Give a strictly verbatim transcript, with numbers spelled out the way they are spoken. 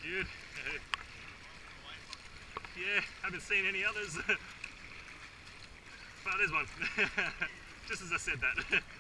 Good. Yeah, haven't seen any others. Well, there's one. Just as I said that.